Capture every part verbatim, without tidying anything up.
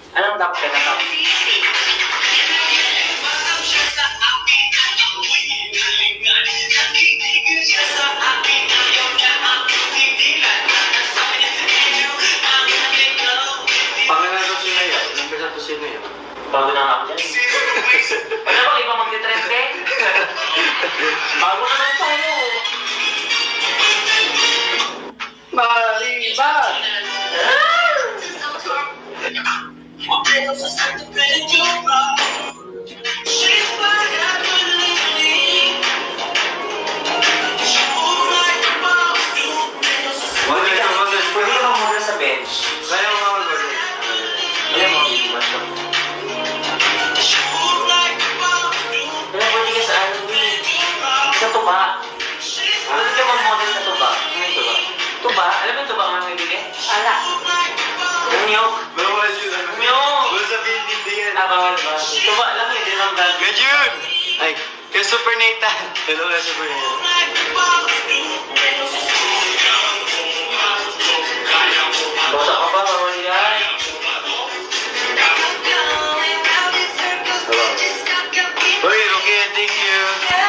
Anong top ka na top? Pangalan ko sino yun? Number na to sino yun? Bago na ako dyan. Ano ba? Iba magtitrend eh? Bago na lang tayo. Mariba! Pwede ka muna sa bench. Kaya mo ako gano'n. Kaya mo masok. Kaya pwede ka sa ano eh. Sa tuba. Pwede ka mag-model sa tuba. Ano yung tuba? Tuba? Alam mo yung tuba ang nabibili? Ala. Yung niyok. Bawal yun. Niyok. Bawal sabihin hindi yan. Ah, bawal ba? Tuba lang yun. Hindi lang gagawin. Gajun! Ay, kay Super Nathan. Hello, kay Super Nathan. Bota ka pa, bawal yan. Uy, okay, thank you.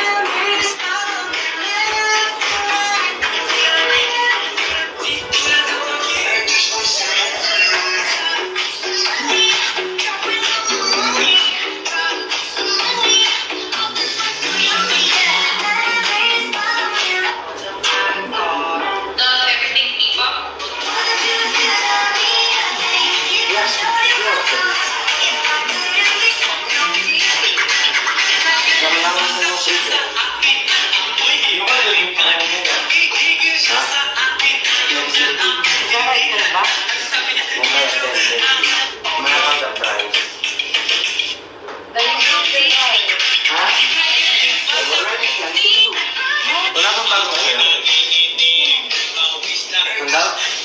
Wala kang bago sa'yo. Handa?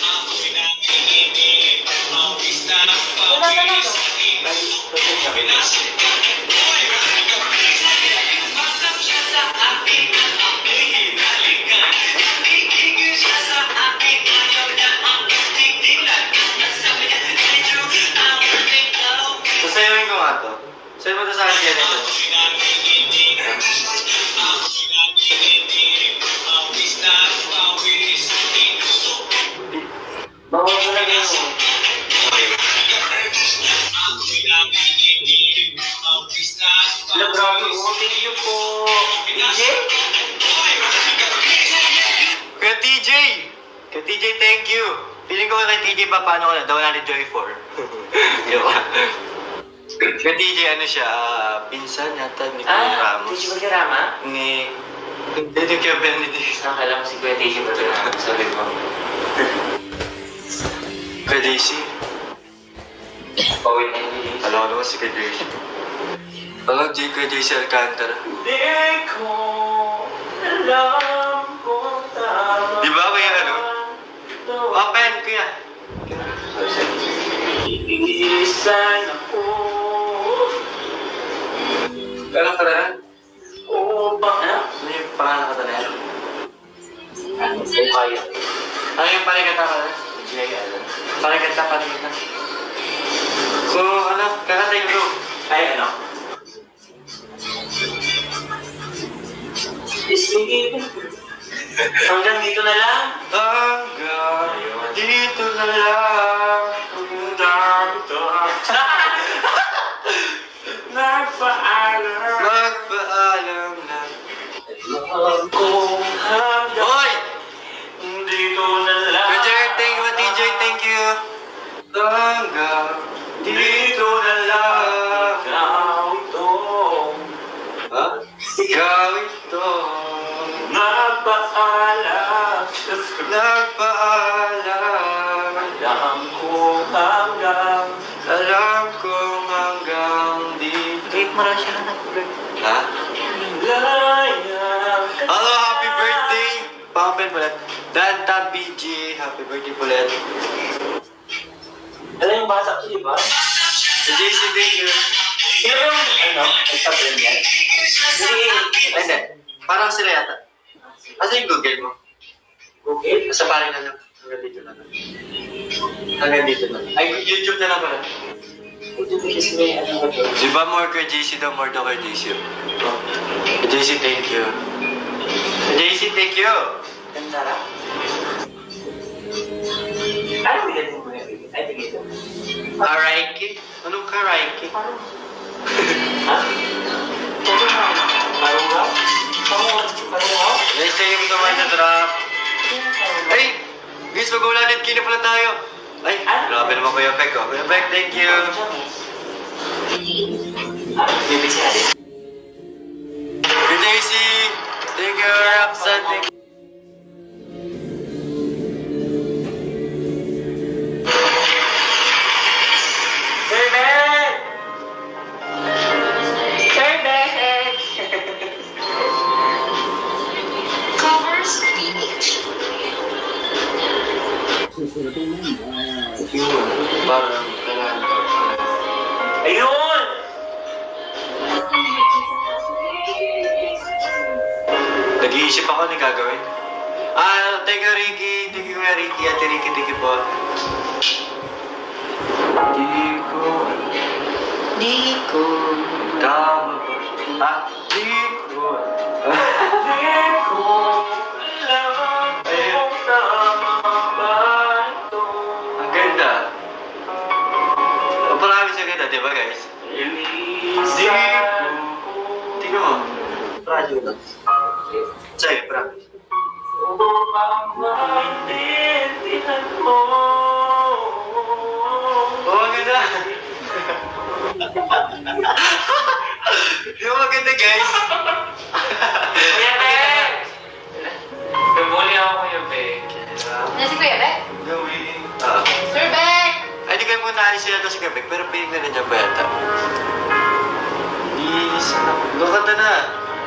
Wala ka na to. Sasayawin ko nga to. Sa'yo mo to sa akin yan ito. Bawal ka na yun. Hello, grabe. Oh, thank you po. D J? Kuya T J! Kuya T J, thank you! Piling ko kay T J pa paano ko na, daw natin Joy four. Diba? Kuya T J, ano siya, uh, pinsan yata ni Kuya Ah, Ramos. D J Magkarama? Ni... Hindi, ni Kuya Benedict. Nakakala ko si Kuya D J Magkarama. Sabi mo. Kuya Daisy. Pawin na yung D J. Alam ko naman si Kuya Daisy. Alam, J. Kuya Daisy Alcantara. Di ko alam kung tama. Di ba, Kuya ano? Open, Kuya. Iisan ako. Kailan ka na yan? Oo ba? Ano? Ano yung pangalan ka na yan? Ano? Kaya. Ano yung paligata ka na? J L. Paligata, paligata. So, ano, kakata yung room. Ay, ano? Isipin. Hanggang dito na lang. Hanggang dito na lang. Hanggang dito. Nagpaalam. Magpaalam na. Mahal ko hanggang Hoy! dito na lang. Kuya Jer, thank you. T J, thank you. Hanggang dito na lang. Ikaw ito. Ha? Ikaw ito. Nagpaalam. Nagpaalam. Alam ko hanggang. Alam kong hanggang dito. Wait, marami siya na nag-break. Ha? Layang. Hello, happy birthday! Pangapin ulit. Danta B G, happy birthday ulit. Ano yung basa ko, di ba? Si J C, thank you. Sino ba yung, ano, nagpa-print yan? Hindi, Ay, hindi. Parang sila yata. Asa yung Google mo? okay. Sa parang na lang. Hanggang dito na lang. Hanggang dito na lang. Ay, YouTube na lang pala. Di ba more kay J C daw, more daw kay J C? J C, thank you. J C, thank you. Ganda lang. Ano bigatin mo yung bibig? Ay, bigatin mo. Karaiki? Anong karaiki? Parang... Ha? Parang nga. Parang nga? Parang nga? Parang nga? Guys, tayo yung naman na drop. Ay! Guys, mag-ulan natin. Kina pala tayo. Ay, grabe naman Kuya Pek. Oh. Kuya Pek, thank you. Bibig siya din. Good day, C. Thank you, Roxanne. Thank you. Sir Ben! Sir Ben! Covers Beach. Yun, parang kailangan ko. Ayun! Nag-iisip ako na gagawin. Ah, thank you, Ricky. Thank you, Kuya Ricky. Ate Ricky, thank you po. Di ko... Di ko... Tama ba? Ah, di ko... Di ko... alam kung tama ba ito. Ang ganda. Ang promise ang ganda, di ba guys? Di ko... Tingnan mo. Radyo lang. Sa'yo, promise. Upang maintindihan mo. Oo, ang ganda. Di ba maganda guys? Kuya Ben! Nabuli ako Kuya Ben. Na si Kuya Beck? Gawin. Ah. Sir Beck! Ay, di kayo muna alis sila doon sa gabi, pero piling na nandiyan ba yata? Isa na. Lukata na.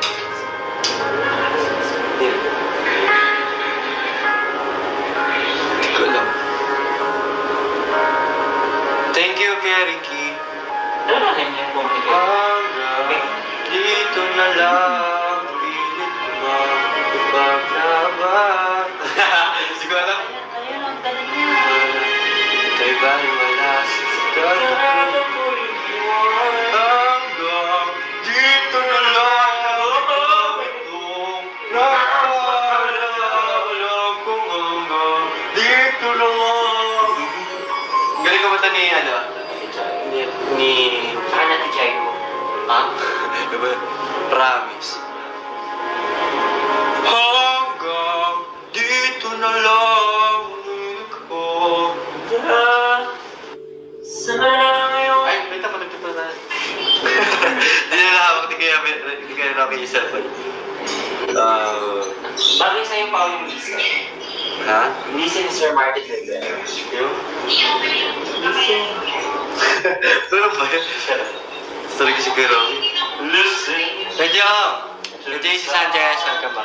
Hindi ko alam. Thank you, Kuya Ricky. Ano na rin yung bumili? Hanggang dito na lang, pilit mo ipaglaban. Siguro alam. Ayun, ang galing niya. Ika'y baliwala sa Sarado katapunan. ko iwan. Hanggang dito na lang, itong nakaalam kong hanggang dito lang. Galing ka ba ito ni, ano? Ni... ni... Saan natin siya yun? Ha? Diba? Promise. Hanggang dito na lang ikaw. Sana ngayon. Ay, wait ako, nagtito na. Hindi na nakawag, hindi kaya, hindi kaya namin yung cellphone. Uh, Bagay sa'yo pa yung listen. ha? Listen ni Sir Martin Rivera. Yung? Listen. Pero ba yun? Sorry kasi kay Rocky. Listen. Medyo! Medyo si Sanchez, saan ka ba?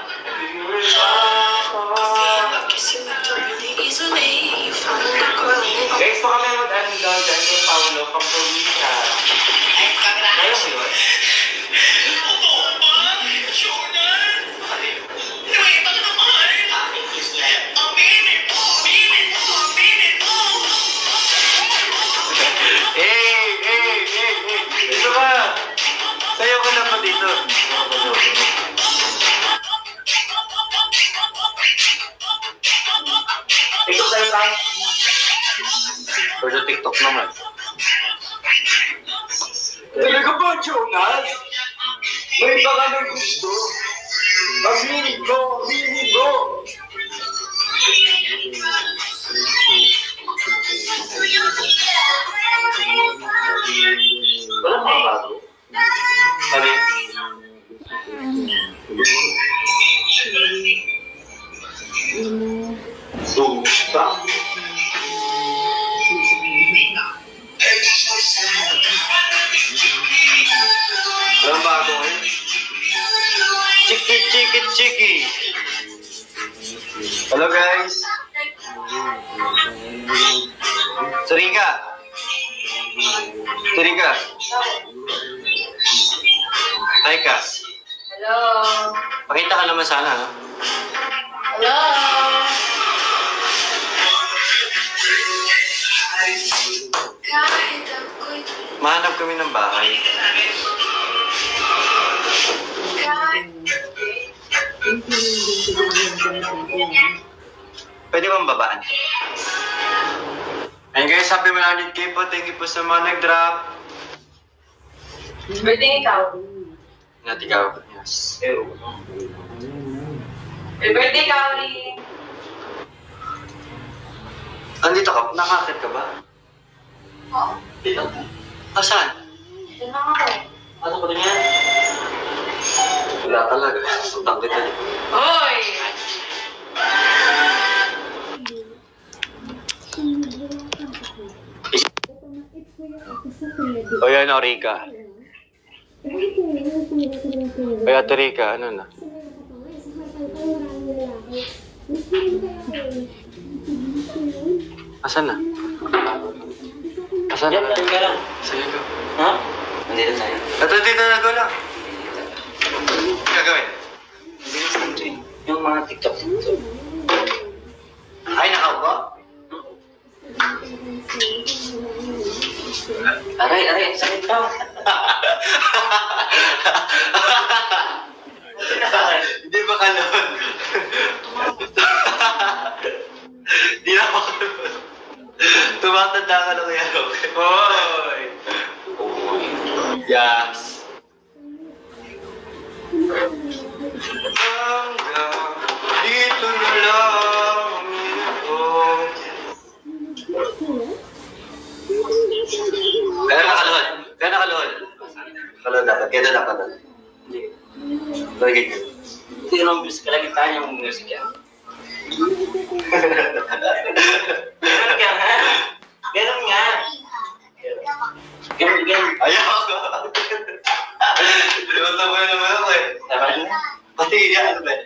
Guys, baka may mag-ano daw dyan kay Paolo from probinsya. Kaya mo yun? Eh, eh, eh, eh! Dito ka! Sayo ka na pa dito. Ikaw tayo lang. Or sa TikTok naman. Talaga ba, Jonas? May baka may gusto. Aminin ko, aminin ko. Wala mga bago. Ano yun? Susta. Walang bago ngayon. Chiki, chiki, chiki! Hello guys! Sarika! Sarika! Hi ka! Hello? Pakita ka naman sana, ha? Hello? Mahanap kami ng bahay. Pwede bang babaan? Ayun guys, happy one hundred K po. Thank you po sa mga nag-drop. Birthday ikaw. Not ikaw. Yes. Birthday ikaw rin. Andito ka? Nakakit ka ba? Oo. Dito? Asan? Ito na ako. Ano ko rin yan? Wala talaga. Sutang kita niya. Hoy! O yan o, Rika. O yan, Rika. Ano na? Asan na? Asan na? Yan, ka lang. Sige ko. Ha? Nandito tayo. Ito, dito na ko lang. Gagawin. Bilis lang rin. Yung mga TikTok. TikTok. Ay, nakaupo? Aray, aray. Sakit pa. Hindi ba kalon? Hindi na ako kalon. Tumatanda ka lang kaya. Hoy! Yes! Hanggang dito na lang ako. Kaya nakaluhod. Kaya nakaluhod. Kaluhod dapat. Kaya dapat. Hindi. Lagay ko. Hindi naman bilis ka lagi tayo yung music yan. Ganun ka nga. Ganun nga. Ganun, ganun. Ayaw ko. Luto mo naman ako eh. Tama na. Pati iya, ano ba?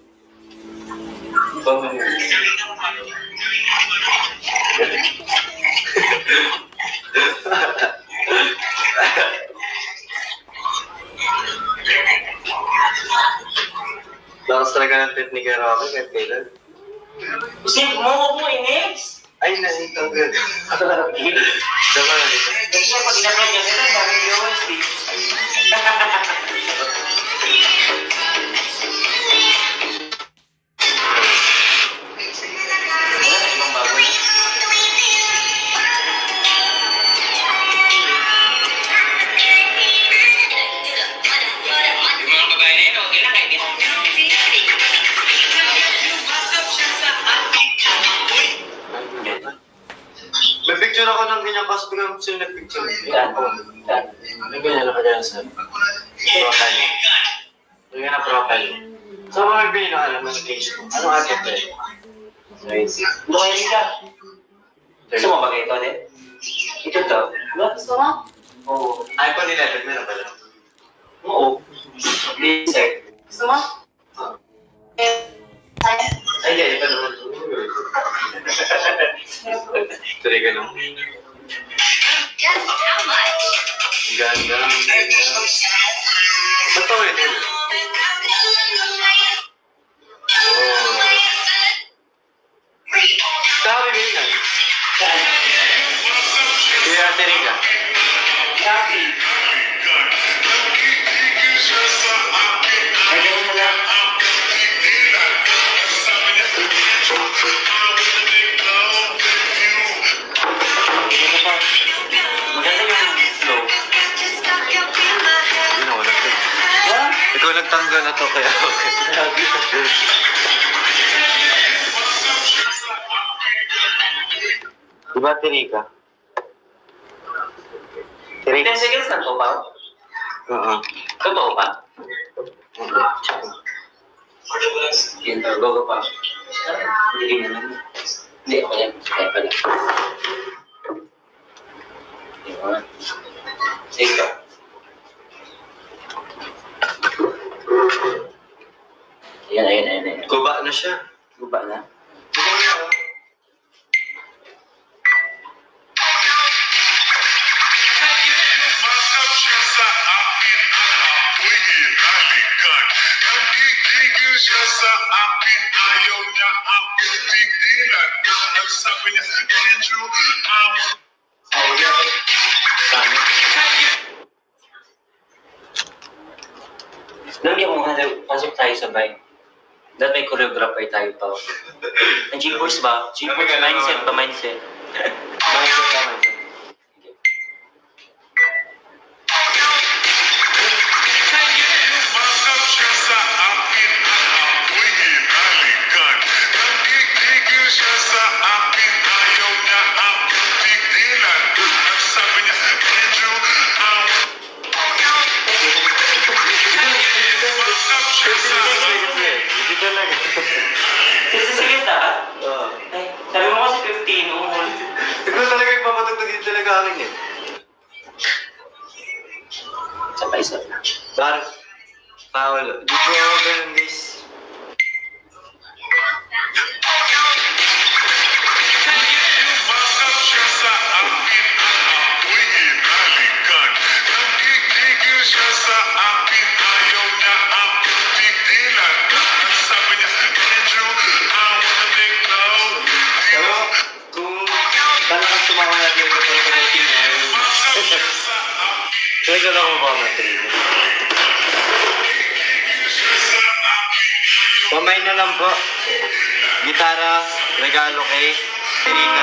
Bangun mo. Lakas talaga ng trip ni Kuya Rocky kahit kailan. Isip mo ko, Inex. Ay, nahitang good. Dama na dito. Kasi nga pag in-upload yan, ito, dami viewers, eh. Wala na, ibang bago na. Yung mga babae na yun, okay lang, kahit ito. May picture ako ng ganyan kasi biglang sino nag-picture. Yan. Yan. May ganyan na kaya sa profile. May ganyan na profile. So, mga bigyan na alam mo sa Facebook. Anong atin ba eh? Nice. Buhay ka. Gusto mo ba kayo ito, din? Ito to. Gusto mo? Oo. iPhone eleven, meron ba lang? Oo. Please, sir. Gusto mo? Ay, ay, iba naman. Tuloy ka lang. Ganda. Ba't pa ulit yun? Oh. Sabi mo yun. Saan? Kuya Ate Rica. Happy. Ay, ganun mo lang. Maganda yung flow. Hindi na, wala ka. Ha? Ikaw nagtanggal na to kaya okay. Diba, Tirika? Tirika? ten seconds lang to pa. Oo. Totoo pa? Yun, go, go pa. Hindi naman. Hindi, ako yan. Kaya pala. Yun. Sige ka. Ayan, ayan, ayan, ayan. Guba na siya. Guba na. Sa akin ayaw niya aking tigilan. Ang sabi niya, Andrew, ang... Tama. Lagyan mo nga, pasok tayo sabay. Dahil may choreographer tayo pa. Ang G-Force ba? G-Force, mindset ba? Mindset. Mindset ba? Mindset. Lumakap siya sa akin, ako'y hinalikan. Nagigigil siya sa akin, ayaw niya akong tigilan. Ang sabi niya, Andrew, ang... Lumakap siya sa akin. Hindi talaga. Sige ta? Oo. Ay, sabi mo kasi fifteen, umul. Ikaw talaga ipapatugtog din talaga akin eh. Sabay sabay. Bar, Paolo. Di ko ako ganun guys. Lumakap siya sa akin, ako'y hinalikan. Nagigigil siya sa akin, ayaw niya akong tigilan. Ang sabi niya, Andrew, I wanna make love with you. Pero, kung talagang tumawa natin yung kapag pag-team niya, Lumakap siya sa akin, talaga lang ako ba matrino? Pamay na lang po. Gitara, regalo kay Terika.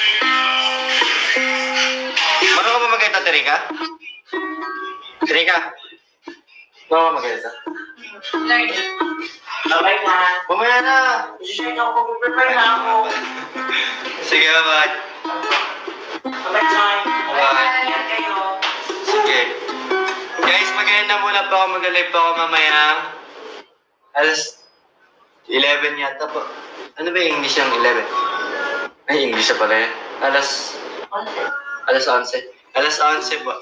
Marunong ka ba magkita, Terika? Terika? Marunong ka magkita? Learn. Sabay na. Pamaya na! Share na ako, prepare na ako. Sige, bye. Sabay na. Bye. Ingat kayo. Sige. Guys, maganda muna po ako. Mag-live po ako mamaya. Alas eleven yata po. Ano ba yung English ng eleven? Ay, English na pala yan. Alas... Alas onse. Alas onse po.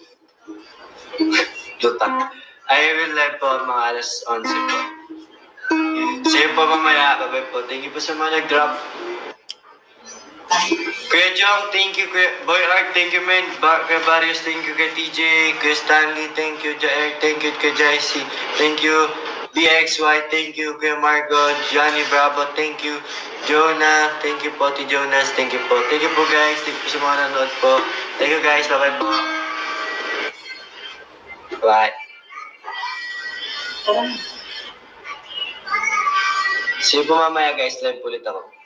Lutak. I will live po mga alas onse po. See you po mamaya. Bye-bye po. Thank you po sa mga nag-drop. Kuya Jong, thank you. Kuya Boy Art, thank you man. Bar Kuya Barrios, thank you. Kuya T J, Kuya Stanley, thank you. Jair, thank you. Kuya Jaisi, thank you. D X Y, thank you. Kuya Margot, Johnny Bravo, thank you. Jonah, thank you po. T. Jonas, thank you po. Thank you po guys. Thank you po sa mga nanonood po. Thank you guys. Bye-bye po. Bye. See you po mamaya guys. Live ulit ako.